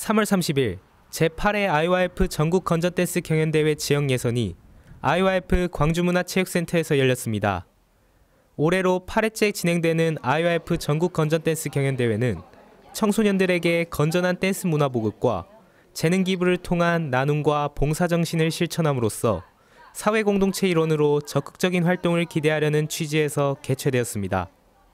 3월 30일 제8회 IYF 전국 건전댄스 경연대회 지역 예선이 IYF 광주문화체육센터에서 열렸습니다. 올해로 8회째 진행되는 IYF 전국 건전댄스 경연대회는 청소년들에게 건전한 댄스 문화 보급과 재능 기부를 통한 나눔과 봉사정신을 실천함으로써 사회공동체 일원으로 적극적인 활동을 기대하려는 취지에서 개최되었습니다.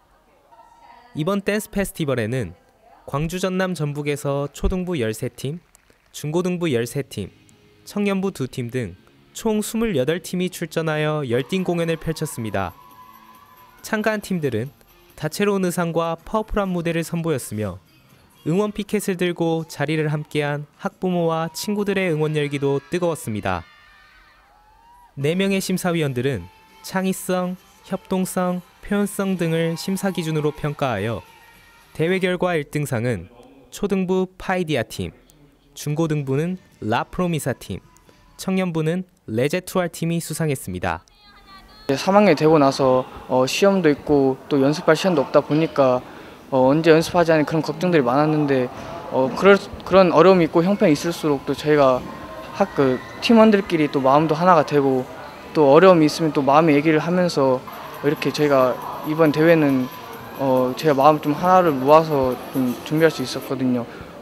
이번 댄스 페스티벌에는 광주 전남 전북에서 초등부 13팀, 중고등부 13팀, 청년부 2팀 등 총 28팀이 출전하여 열띤 공연을 펼쳤습니다. 참가한 팀들은 다채로운 의상과 파워풀한 무대를 선보였으며 응원 피켓을 들고 자리를 함께한 학부모와 친구들의 응원 열기도 뜨거웠습니다. 4명의 심사위원들은 창의성, 협동성, 표현성 등을 심사 기준으로 평가하여 대회 결과 1등상은 초등부 파이디아 팀, 중고등부는 라프로미사 팀, 청년부는 레제투알 팀이 수상했습니다. 3학년이 되고 나서 시험도 있고 또 연습할 시간도 없다 보니까 언제 연습하지 않은 그런 걱정들이 많았는데 그런 어려움이 있고 형편이 있을수록 또 저희가 팀원들끼리 또 마음도 하나가 되고 또 어려움이 있으면 또 마음의 얘기를 하면서 이렇게 저희가 이번 대회는 제가 마음 좀 하나를 모아서 좀 준비할 수 있었거든요.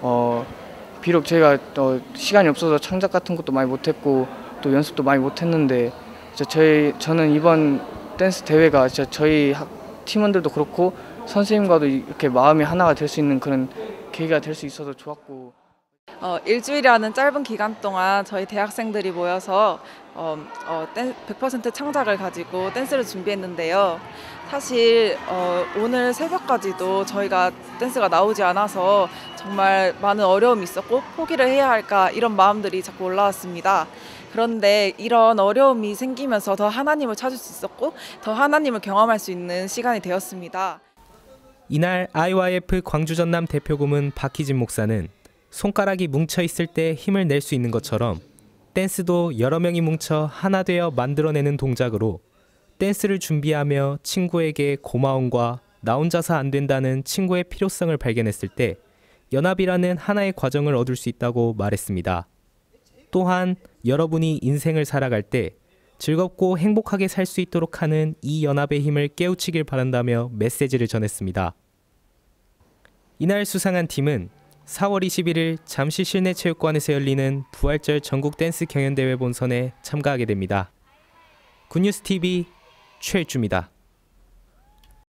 비록 제가 시간이 없어서 창작 같은 것도 많이 못했고 또 연습도 많이 못했는데 저는 이번 댄스 대회가 진짜 저희 팀원들도 그렇고 선생님과도 이렇게 마음이 하나가 될 수 있는 그런 계기가 될 수 있어서 좋았고. 일주일이라는 짧은 기간 동안 저희 대학생들이 모여서 100% 창작을 가지고 댄스를 준비했는데요. 사실 오늘 새벽까지도 저희가 댄스가 나오지 않아서 정말 많은 어려움이 있었고 포기를 해야 할까 이런 마음들이 자꾸 올라왔습니다. 그런데 이런 어려움이 생기면서 더 하나님을 찾을 수 있었고 더 하나님을 경험할 수 있는 시간이 되었습니다. 이날 IYF 광주 전남 대표 고문 박희진 목사는 손가락이 뭉쳐 있을 때 힘을 낼 수 있는 것처럼 댄스도 여러 명이 뭉쳐 하나 되어 만들어내는 동작으로 댄스를 준비하며 친구에게 고마움과 나 혼자서 안 된다는 친구의 필요성을 발견했을 때 연합이라는 하나의 과정을 얻을 수 있다고 말했습니다. 또한 여러분이 인생을 살아갈 때 즐겁고 행복하게 살 수 있도록 하는 이 연합의 힘을 깨우치길 바란다며 메시지를 전했습니다. 이날 수상한 팀은 4월 21일 잠실 실내체육관에서 열리는 부활절 전국 댄스 경연대회 본선에 참가하게 됩니다. 굿뉴스TV 최일주입니다.